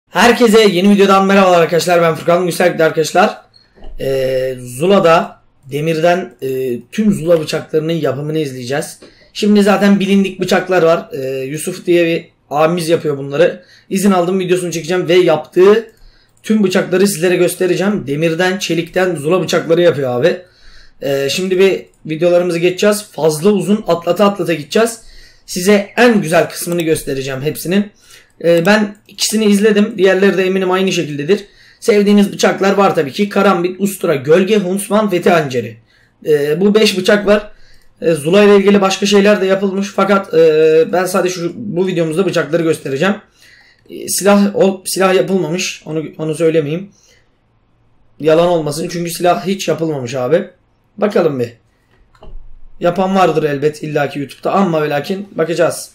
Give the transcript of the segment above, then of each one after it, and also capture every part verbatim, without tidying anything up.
Herkese yeni videodan merhabalar arkadaşlar. Ben Furkan Güzellikle arkadaşlar. Ee, Zula'da demirden e, tüm Zula bıçaklarının yapımını izleyeceğiz. Şimdi zaten bilindik bıçaklar var. Ee, Yusuf diye bir abimiz yapıyor bunları. İzin aldım, videosunu çekeceğim ve yaptığı tüm bıçakları sizlere göstereceğim. Demirden, çelikten Zula bıçakları yapıyor abi. Ee, şimdi bir videolarımızı geçeceğiz. Fazla uzun atlata atlata gideceğiz. Size en güzel kısmını göstereceğim hepsinin. Ben ikisini izledim. Diğerleri de eminim aynı şekildedir. Sevdiğiniz bıçaklar var tabii ki. Karambit, Ustura, Gölge, Huntsman, Fethi Hanceri. Ee, bu beş bıçak var. Ee, Zula ile ilgili başka şeyler de yapılmış. Fakat e, ben sadece şu, bu videomuzda bıçakları göstereceğim. Ee, silah o, silah yapılmamış. Onu, onu söylemeyeyim. Yalan olmasın. Çünkü silah hiç yapılmamış abi. Bakalım bir. Yapan vardır elbet illaki YouTube'da. Ama ve lakin bakacağız.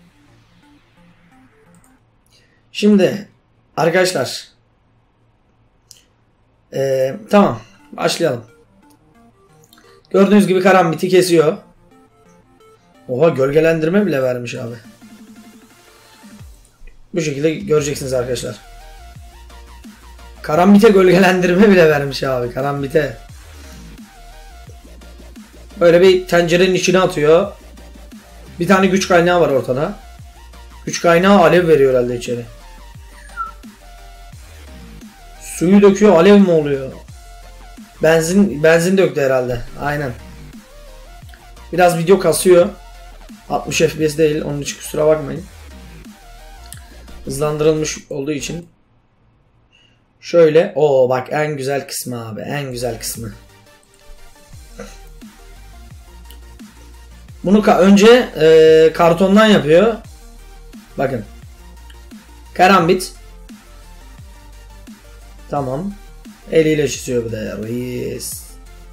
Şimdi arkadaşlar ee, tamam, başlayalım. Gördüğünüz gibi karambiti kesiyor. Oha, gölgelendirme bile vermiş abi. Bu şekilde göreceksiniz arkadaşlar. Karambite gölgelendirme bile vermiş abi, karambite. Böyle bir tencerenin içine atıyor. Bir tane güç kaynağı var ortada. Güç kaynağı alev veriyor herhalde içeri. Suyu döküyor, alev mi oluyor? Benzin benzin döktü herhalde. Aynen. Biraz video kasıyor. altmış F P S değil, onun için kusura bakmayın. Hızlandırılmış olduğu için. Şöyle, o bak en güzel kısmı abi, en güzel kısmı. Bunu önce e, kartondan yapıyor. Bakın. Karambit. Tamam. Eliyle çiziyor bu da ya. Reis.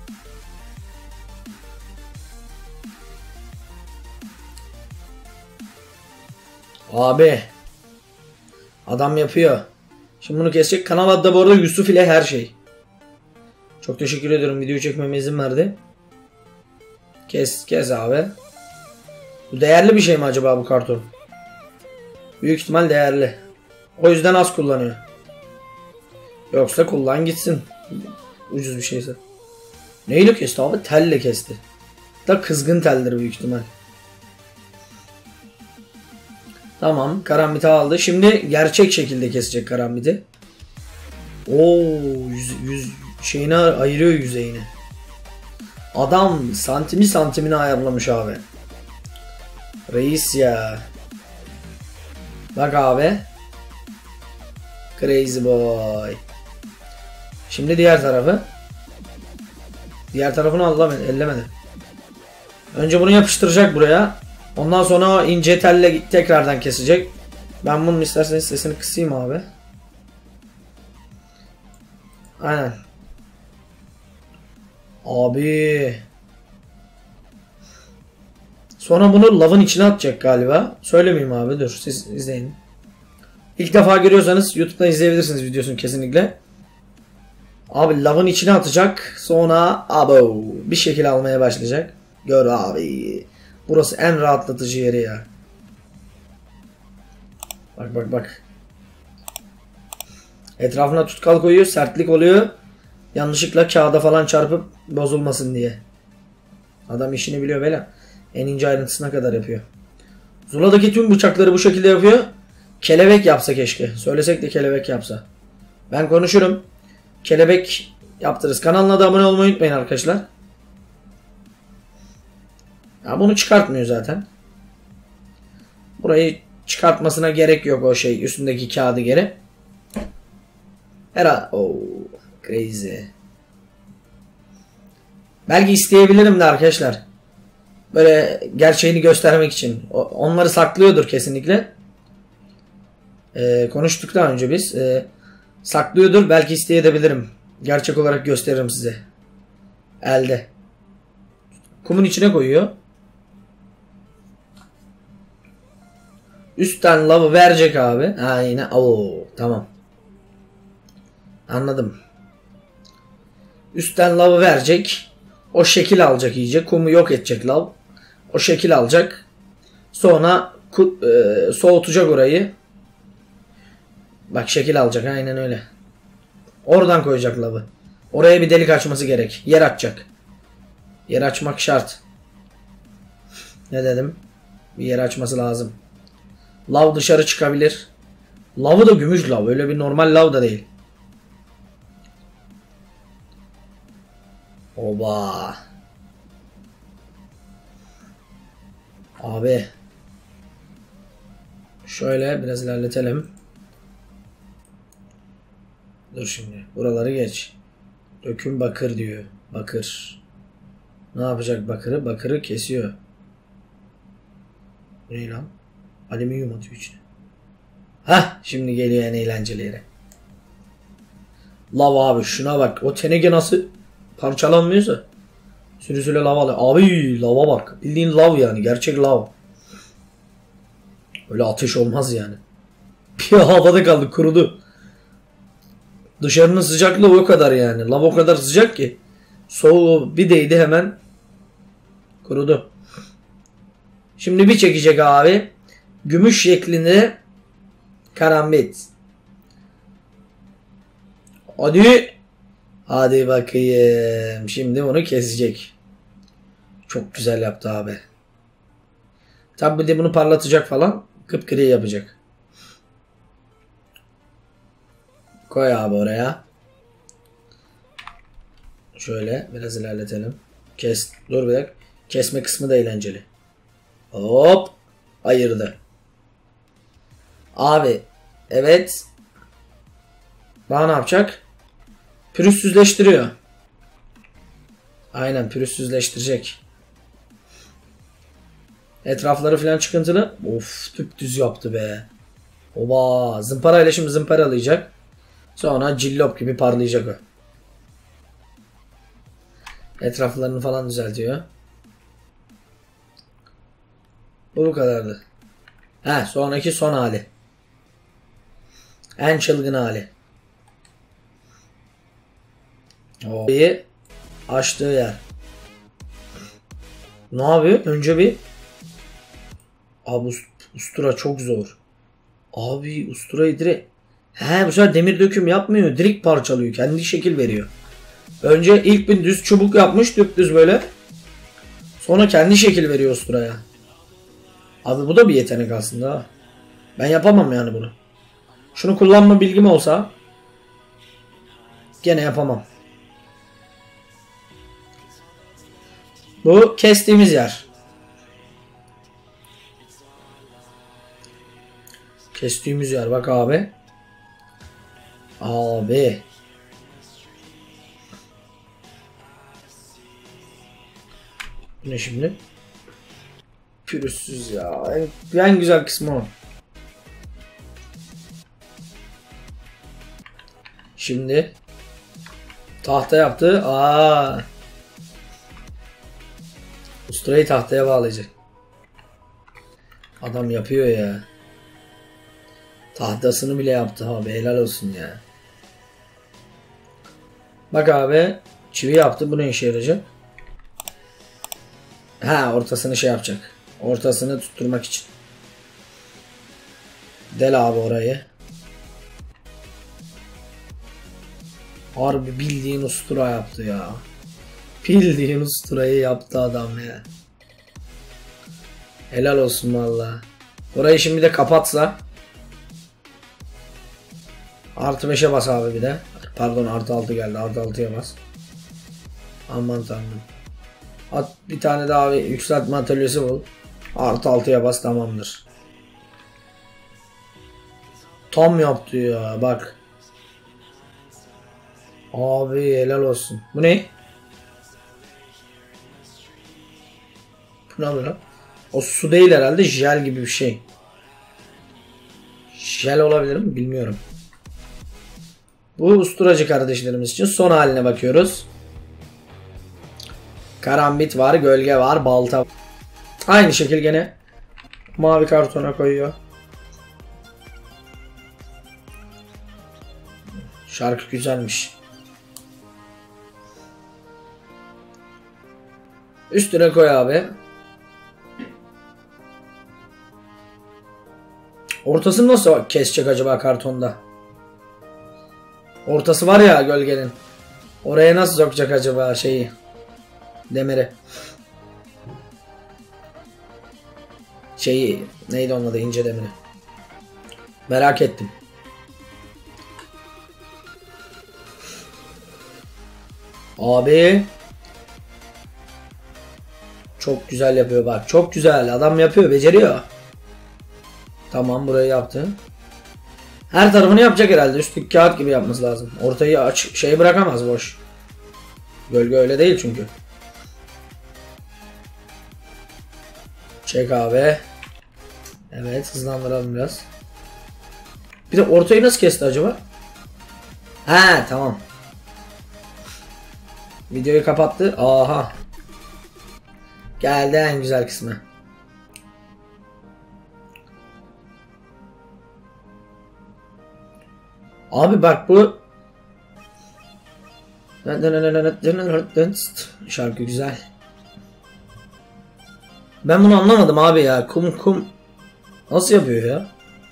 Abi. Adam yapıyor. Şimdi bunu kesecek. Kanal adı bu arada Yusuf ile her şey. Çok teşekkür ediyorum. Video çekmeme izin verdi. Kes. Kes abi. Bu değerli bir şey mi acaba bu karton? Büyük ihtimal değerli. O yüzden az kullanıyor. Yoksa kullan gitsin. Ucuz bir şeyse. Neyle kesti abi? Telle kesti. Da kızgın teldir büyük ihtimal. Tamam. Karambiti aldı. Şimdi gerçek şekilde kesecek karambiti. Oo, yüz, yüz şeyini ayırıyor yüzeyini. Adam santimi santimini ayarlamış abi. Reis ya. Bak abi. Crazy boy. Şimdi diğer tarafı. Diğer tarafını Allah ellemedi. Önce bunu yapıştıracak buraya. Ondan sonra o ince telle tekrardan kesecek. Ben bunun isterseniz sesini kısayım abi. Aynen. Abi. Sonra bunu lavın içine atacak galiba. Söylemeyeyim abi, dur siz izleyin. İlk defa görüyorsanız YouTube'dan izleyebilirsiniz videosunu kesinlikle. Abi lavın içine atacak. Sonra abo bir şekil almaya başlayacak. Gör abi. Burası en rahatlatıcı yeri ya. Bak bak bak. Etrafına tutkal koyuyor. Sertlik oluyor. Yanlışlıkla kağıda falan çarpıp bozulmasın diye. Adam işini biliyor böyle. En ince ayrıntısına kadar yapıyor. Zula'daki tüm bıçakları bu şekilde yapıyor. Kelebek yapsa keşke. Söylesek de kelebek yapsa. Ben konuşurum. Kelebek yaptırırız. Kanalına da abone olmayı unutmayın arkadaşlar. Ya bunu çıkartmıyor zaten. Burayı çıkartmasına gerek yok, o şey üstündeki kağıdı geri. Herhalde. Oh, crazy. Belki isteyebilirim de arkadaşlar. Böyle gerçeğini göstermek için. Onları saklıyordur kesinlikle. Ee, konuştuk daha önce biz. Ee, saklıyordur. Belki isteyebilirim. Gerçek olarak gösteririm size. Elde. Kumun içine koyuyor. Üstten lavı verecek abi. Aynen. Oo, tamam. Anladım. Üstten lavı verecek. O şekil alacak iyice. Kumu yok edecek lav. O şekil alacak. Sonra e, soğutacak orayı. Bak şekil alacak aynen öyle. Oradan koyacak lavı. Oraya bir delik açması gerek. Yer açacak. Yer açmak şart. Ne dedim? Bir yer açması lazım. Lav dışarı çıkabilir. Lavı da gümüş lav. Öyle bir normal lav da değil. Oba. Abi. Şöyle biraz ilerletelim. Dur şimdi. Buraları geç. Döküm bakır diyor. Bakır. Ne yapacak bakırı? Bakırı kesiyor. Bu ne lan? Alüminyum atıyor içine. Hah, şimdi geliyor en eğlenceli yere. Lav abi şuna bak. O teneke nasıl parçalanmıyorsa. Sürüsüyle lav alıyor. Abi lava bak. Bildiğin lav yani. Gerçek lav. Öyle ateş olmaz yani. Bir havada kaldı, kurudu. Dışarının sıcaklığı o kadar yani. Lav o kadar sıcak ki. Soğuğu bir değdi hemen kurudu. Şimdi bir çekecek abi. Gümüş şeklinde karambit. Hadi. Hadi bakayım. Şimdi onu kesecek. Çok güzel yaptı abi. Tabi de bunu parlatacak falan. Kıpkırı yapacak. Koy abi oraya. Şöyle biraz ilerletelim. Kes. Dur bir dakika. Kesme kısmı da eğlenceli. Hop. Ayırdı. Abi. Evet. Daha ne yapacak? Pürüzsüzleştiriyor. Aynen pürüzsüzleştirecek. Etrafları falan çıkıntılı. Of, düz yaptı be. Oba, zımparayla şimdi zımparalayacak. Sonra cillop gibi parlayacak o. Etraflarını falan düzeltiyor. Bu kadardı. He, sonraki son hali. En çılgın hali. O açtığı yer. Ne yapıyor? Önce bir abi ustura çok zor. Abi usturayı direkt he bu sefer demir döküm yapmıyor. Direkt parçalıyor. Kendi şekil veriyor. Önce ilk bir düz çubuk yapmış. Düz böyle. Sonra kendi şekil veriyor usturaya. Abi bu da bir yetenek aslında. Ben yapamam yani bunu. Şunu kullanma bilgim olsa gene yapamam. Bu kestiğimiz yer. Kestiğimiz yer bak abi. Abi. Bu ne şimdi? Pürüzsüz ya. En, en güzel kısmı o. Şimdi tahta yaptı. Aa. Usturayı tahtaya bağlayacak. Adam yapıyor ya. Tahtasını bile yaptı abi. Helal olsun ya. Bak abi. Çivi yaptı. Bu ne işe yarayacak? Ha, ortasını şey yapacak. Ortasını tutturmak için. Del abi orayı. Harbi bildiğin ustura yaptı ya. Bildiğin usturayı yaptı adam ya. Helal olsun valla. Burayı şimdi de kapatsa. Artı beşe bas abi bir de. Pardon artı altı geldi. Artı altıya bas. Aman tanrım. At bir tane daha bir yükseltme atölyesi bul. Artı altıya bas, tamamdır. Tam yaptı ya bak. Abi helal olsun. Bu ne? Bu ne lan? O su değil herhalde, jel gibi bir şey. Jel olabilir mi bilmiyorum. Bu usturacı kardeşlerimiz için son haline bakıyoruz. Karambit var, gölge var, balta var. Aynı şekil gene mavi kartona koyuyor. Şarkı güzelmiş. Üstüne koy abi. Ortasını nasıl kesecek acaba kartonda? Ortası var ya gölgenin. Oraya nasıl sokacak acaba şeyi? Demiri. Şeyi neydi onun adı, ince demiri. Merak ettim. Abi. Çok güzel yapıyor bak. Çok güzel. Adam yapıyor. Beceriyor. Tamam, burayı yaptı. Her tarafını yapacak herhalde. Üstlük kağıt gibi yapması lazım. Ortayı aç şey bırakamaz boş. Gölge öyle değil çünkü. Çek abi. Evet, hızlandıralım biraz. Bir de ortayı nasıl kesti acaba? He tamam. Videoyu kapattı. Aha. Geldi en güzel kısmı. Abi bak bu şarkı güzel. Ben bunu anlamadım abi ya. Kum kum nasıl yapıyor ya?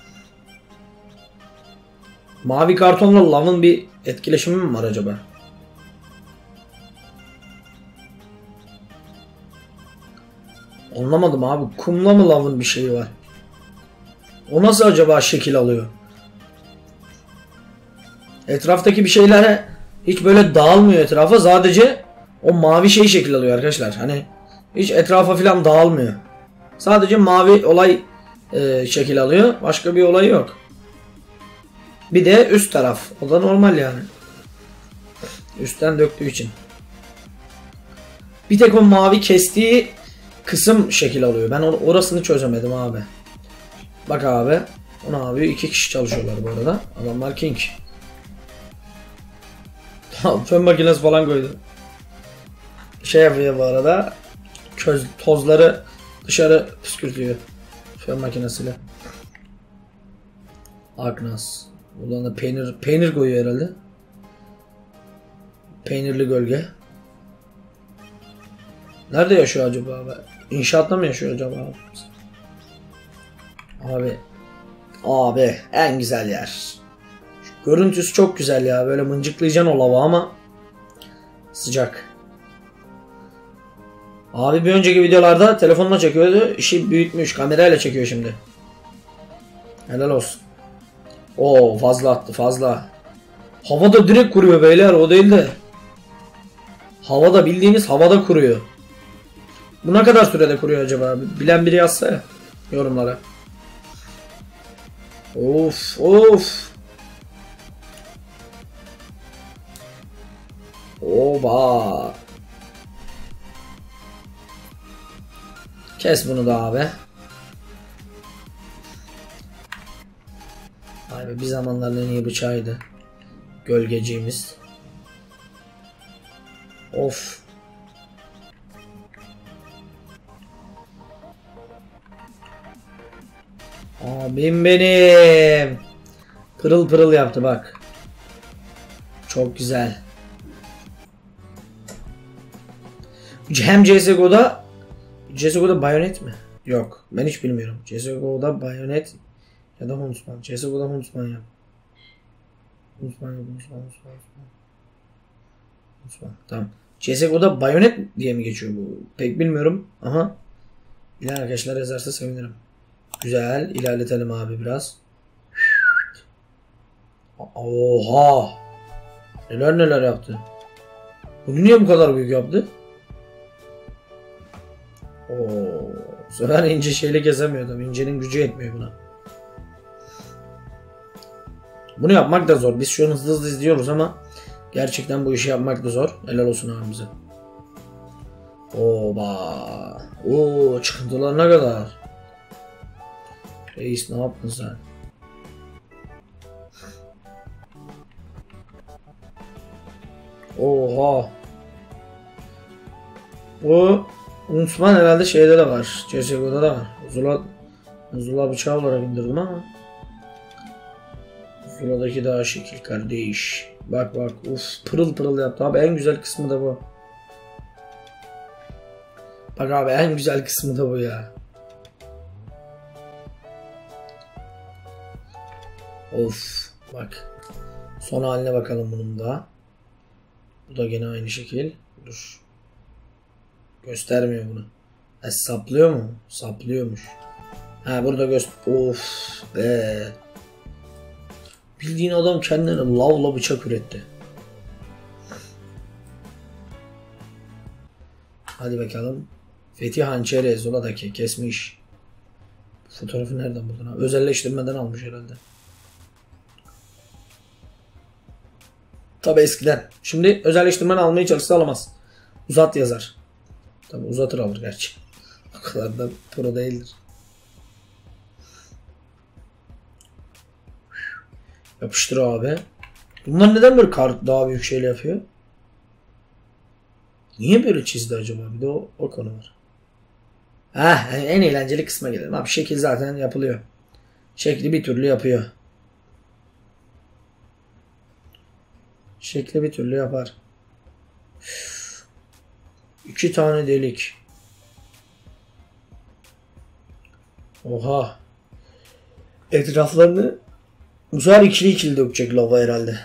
Mavi kartonla lavın bir etkileşimi mi var acaba? Anlamadım abi. Kumla mı lavın bir şeyi var? O nasıl acaba şekil alıyor? Etraftaki bir şeylere hiç böyle dağılmıyor etrafa. Sadece o mavi şey şekil alıyor arkadaşlar. Hani hiç etrafa falan dağılmıyor. Sadece mavi olay e, şekil alıyor. Başka bir olay yok. Bir de üst taraf. O da normal yani. Üstten döktüğü için. Bir tek o mavi kestiği kısım şekil alıyor. Ben orasını çözemedim abi. Bak abi. Ona abi iki kişi çalışıyorlar bu arada. Adamlar king. Fön makinesi falan koydu. Şey yapıyor bu arada. Köz, tozları dışarı püskürtüyor. Fön makinesiyle. Agnes. Buradan da peynir, peynir koyuyor herhalde. Peynirli gölge. Nerede yaşıyor acaba abi? İnşaatta mı yaşıyor acaba abi? Abi. Abi en güzel yer. Görüntüsü çok güzel ya. Böyle mıncıklayacaksın o lava ama sıcak. Abi bir önceki videolarda telefonla çekiyordu. İşi büyütmüş. Kamerayla çekiyor şimdi. Helal olsun. Oo fazla attı fazla. Havada direkt kuruyor beyler, o değil de. Havada, bildiğiniz havada kuruyor. Bu ne kadar sürede kuruyor acaba? Bilen biri yazsa ya yorumlara. Of of. Oba. Kes bunu da abi. Abi bir zamanların en iyi bıçağıydı. Gölgeciğimiz. Of. Abim benim. Pırıl pırıl yaptı bak. Çok güzel. Hem C S G O'da C S G O'da bayonet mi? Yok. Ben hiç bilmiyorum. C S G O'da bayonet ya da Huntsman. C S G O'da Huntsman yap. Huntsman yap. Huntsman. Huntsman. Huntsman. Tamam. C S G O'da bayonet diye mi geçiyor bu? Pek bilmiyorum ama bilen arkadaşlar yazarsa sevinirim. Güzel. İlerletelim abi biraz. Oha. Neler neler yaptı. Bunu niye bu kadar büyük yaptı? Oo, bu sefer ince şeyle gezemiyordum. İncenin gücü yetmiyor buna. Bunu yapmak da zor. Biz şu an hızlı hızlı izliyoruz ama gerçekten bu işi yapmak da zor. Helal olsun abimize. Oba. Oo, çıkıntılar ne kadar. Reis ne yaptın sen? Oha. Bu Huntsman herhalde şeyde de var. C S G O'da da var. Zula, Zula bıçağı olarak indirdim ama Zula'daki daha şekil kardeş. Bak bak. Uf, pırıl pırıl yaptı. Abi en güzel kısmı da bu. Bak abi en güzel kısmı da bu ya. Of. Bak. Son haline bakalım bunun da. Bu da gene aynı şekil. Dur. Göstermiyor bunu. Ha, saplıyor mu? Saplıyormuş. Ha burada göster... Of be. Bildiğin adam kendine lavla bıçak üretti. Hadi bakalım. Fethi hançeri Zula'daki kesmiş. Fotoğrafı nereden buldun ha? Özelleştirmeden almış herhalde. Tabi eskiden. Şimdi özelleştirmeden almaya çalışsa alamaz. Uzat yazar. Tabi uzatır alır gerçi. O kadar da pro değildir. Yapıştır abi. Bunlar neden böyle kar daha büyük şeyle yapıyor? Niye böyle çizdi acaba? Bir de o, o konu var. Heh, en eğlenceli kısma gelelim. Abi şekil zaten yapılıyor. Şekli bir türlü yapıyor. Şekli bir türlü yapar. Üf. İki tane delik. Oha. Etraflarını bu sefer ikili ikili dökecek lava herhalde.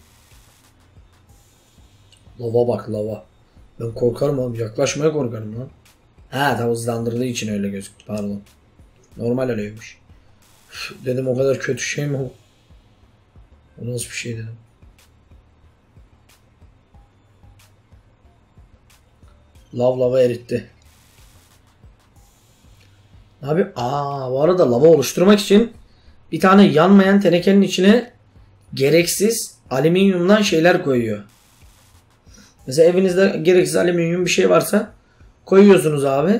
Lava bak lava. Ben korkarım abi. Yaklaşmaya korkarım lan. Ha tam hızlandırdığı için öyle gözüktü. Pardon. Normal öyleymiş. Üf, dedim o kadar kötü şey mi o? O nasıl bir şey dedim. Lav lava eritti. Abi aa bu arada lava oluşturmak için bir tane yanmayan tenekenin içine gereksiz alüminyumdan şeyler koyuyor. Mesela evinizde gereksiz alüminyum bir şey varsa koyuyorsunuz abi.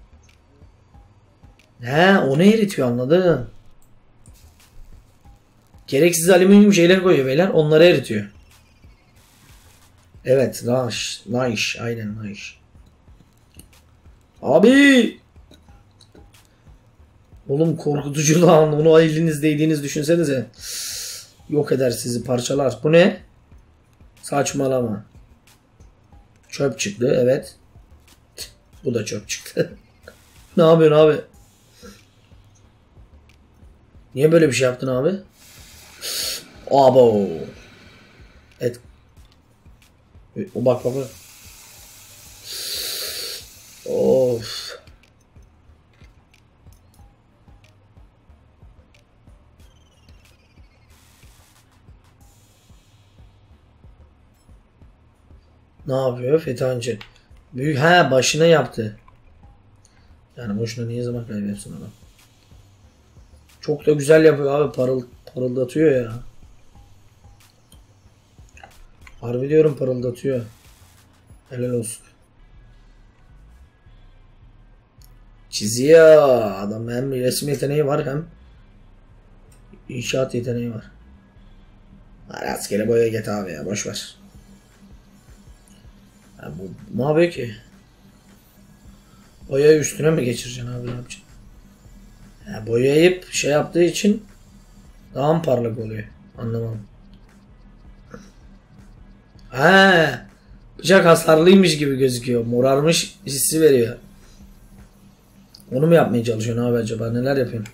He onu eritiyor anladın. Gereksiz alüminyum şeyler koyuyor beyler. Onları eritiyor. Evet. Nice. Nice. Aynen nice. Abi. Oğlum korkutucu lan. Onu elinizdeydiğiniz düşünsenize. Yok eder sizi parçalar. Bu ne? Saçmalama. Çöp çıktı. Evet. Bu da çöp çıktı. Ne yapıyorsun abi? Niye böyle bir şey yaptın abi? Abo. Evet. O bak bak. Of. Ne yapıyor Fethancı? Büyük ha başına yaptı. Yani boşuna niye zaman kaybetsin adam? Çok da güzel yapıyor abi. Parıl, parıldatıyor ya. Harbi diyorum parıldatıyor. Helal olsun. Çiziyor. Adam hem resim yeteneği var hem inşaat yeteneği var. Rastgele boya get abi ya. Boşver. Ya bu ne yapıyor ki? Boyayı üstüne mi geçireceksin abi ne yapacaksın? Ya boyayıp şey yaptığı için daha mı parlak oluyor? Anlamadım. He, bıçak hasarlıymış gibi gözüküyor. Morarmış hissi veriyor. Onu mu yapmaya çalışıyorsun abi acaba? Neler yapıyorsun?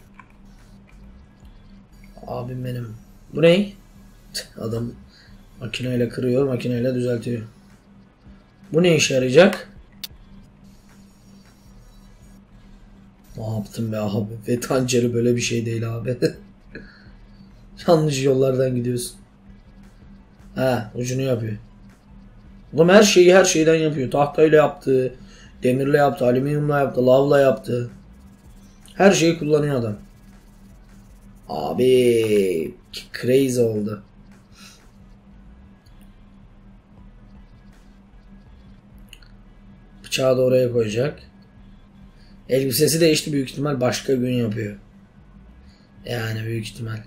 Abim benim. Bu ne? Adam makineyle kırıyor, makineyle düzeltiyor. Bu ne işe yarayacak? Ne yaptım be abi? Ve tanceri böyle bir şey değil abi. Yanlış yollardan gidiyorsun. Ha, ucunu yapıyor. Oğlum her şeyi her şeyden yapıyor. Tahtayla yaptı, demirle yaptı, alüminyumla yaptı, lavla yaptı. Her şeyi kullanıyor adam. Abi crazy oldu. Bıçağı da oraya koyacak. Elbisesi değişti büyük ihtimal başka gün yapıyor. Yani büyük ihtimal.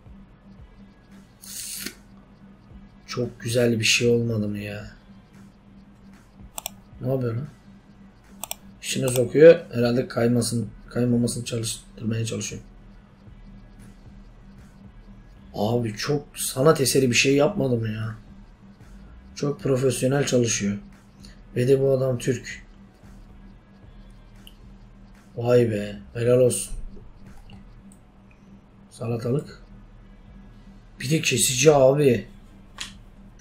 Çok güzel bir şey olmadı mı ya? Ne yapıyor lan? İçine sokuyor. Herhalde kaymasın, kaymamasını çalıştırmaya çalışıyor. Abi çok sanat eseri bir şey yapmadım ya. Çok profesyonel çalışıyor. Ve de bu adam Türk. Vay be. Helal olsun. Salatalık. Bir de kesici abi.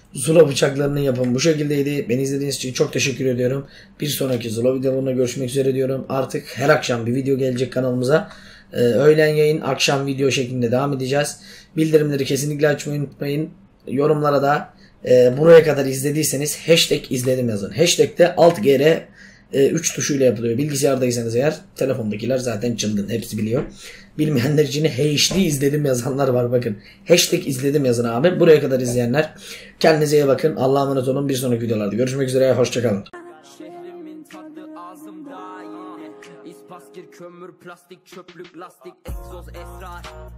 Zula bıçaklarının yapımı bu şekildeydi. Beni izlediğiniz için çok teşekkür ediyorum. Bir sonraki Zula videolarında görüşmek üzere diyorum. Artık her akşam bir video gelecek kanalımıza. Ee, öğlen yayın, akşam video şeklinde devam edeceğiz. Bildirimleri kesinlikle açmayı unutmayın. Yorumlara da e, buraya kadar izlediyseniz hashtag izledim yazın. Hashtag de alt gr üç tuşuyla yapılıyor. Bilgisayardaysanız eğer, telefondakiler zaten çılgın. Hepsi biliyor. Bilmeyenler için H D izledim yazanlar var bakın. Hashtag izledim yazın abi. Buraya kadar izleyenler kendinize iyi bakın. Allah'a emanet olun. Bir sonraki videolarda görüşmek üzere. Hoşçakalın. Şehrimin tadı ağzımda yine İspaskir, kömür, plastik, çöplük, lastik, egzoz, esrar.